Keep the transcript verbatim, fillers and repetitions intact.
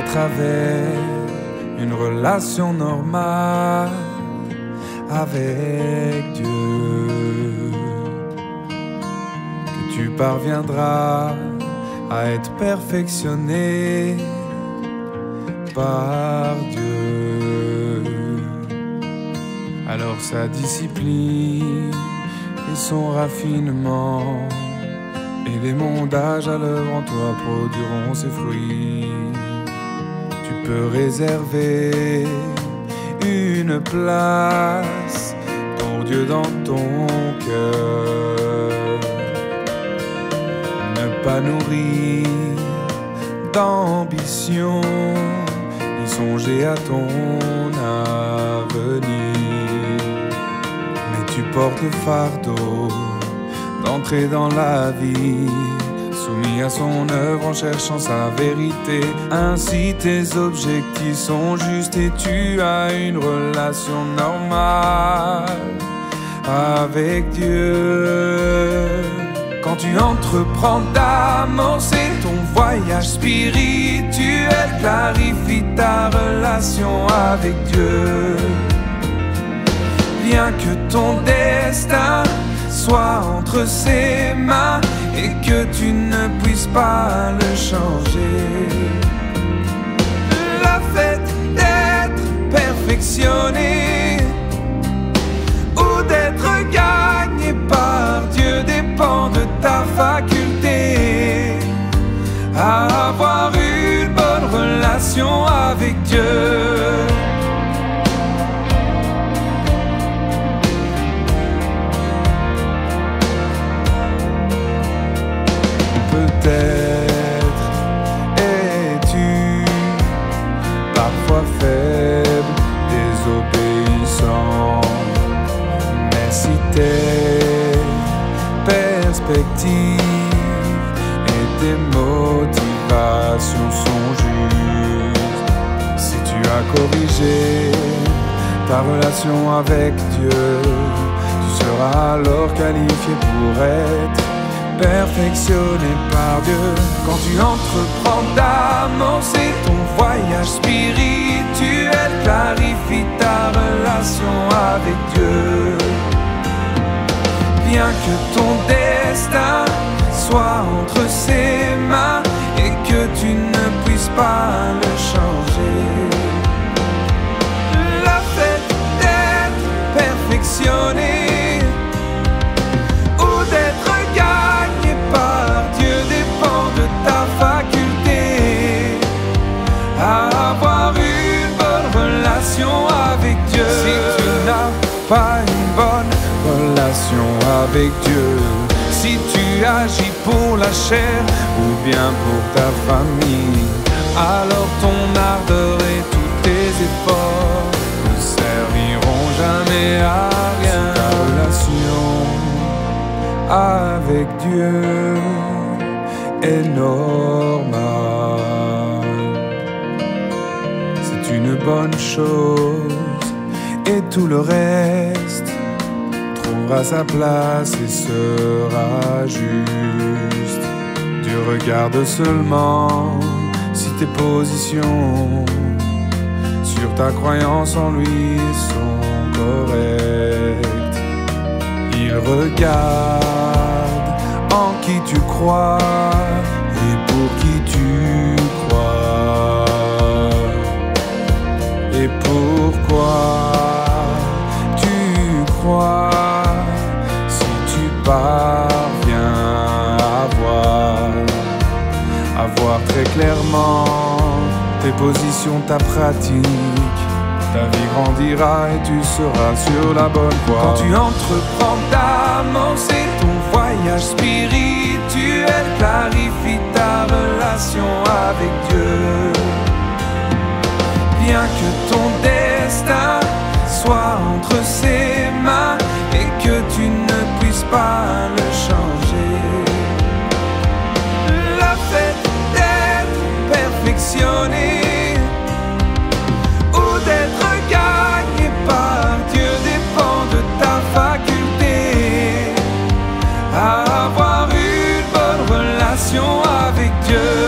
travers une relation normale avec Dieu, que tu parviendras à être perfectionné par Dieu. Alors sa discipline et son raffinement et les mondages à l'œuvre en toi produiront ses fruits. Tu peux réserver une place pour Dieu dans ton cœur. Ne pas nourrir d'ambition, ni songer à ton avenir. Mais tu portes le fardeau d'entrer dans la vie, soumis à son œuvre en cherchant sa vérité. Ainsi tes objectifs sont justes et tu as une relation normale avec Dieu. Quand tu entreprends d'amorcer ton voyage spirituel, clarifie ta relation avec Dieu. Bien que ton destin soit entre ses mains et que tu ne puisses pas le changer, le fait d'être perfectionné ou d'être gagné par Dieu dépend de ta faculté à avoir une bonne relation avec Dieu. Peut-être es-tu parfois faible, désobéissant, mais si tes perspectives et tes motivations sont justes, si tu as corrigé ta relation avec Dieu, tu seras alors qualifié pour être perfectionné par Dieu. Quand tu entreprends d'amorcer ton voyage spirituel, clarifie ta relation avec Dieu. Bien que ton destin soit entre ses mains et que tu ne puisses pas le changer, le fait d'être perfectionné ou d'être gagné par Dieu dépend de ta faculté à avoir une bonne relation avec Dieu. Si tu n'as pas une bonne relation avec Dieu, si tu agis pour la chair ou bien pour ta famille, alors ton ardeur et tous tes efforts ne serviront jamais à rien. Ta relation avec Dieu est normale, c'est une bonne chose et tout le reste trouvera sa place et sera juste. Dieu regarde seulement si tes positions sur ta croyance en lui sont correctes. Il regarde en qui tu crois et pour qui tu crois. Et pourquoi tu crois si tu parviens à voir, à voir très clairement tes positions, ta pratique, ta vie grandira et tu seras sur la bonne voie. Quand tu entreprends d'amorcer ton voyage spirituel, clarifie ta relation avec Dieu. Bien que ton destin soit entre ses mains et que tu ne puisses pas le changer, le fait d'être perfectionné ou d'être gagné par Dieu dépend de ta faculté à avoir une bonne relation avec Dieu.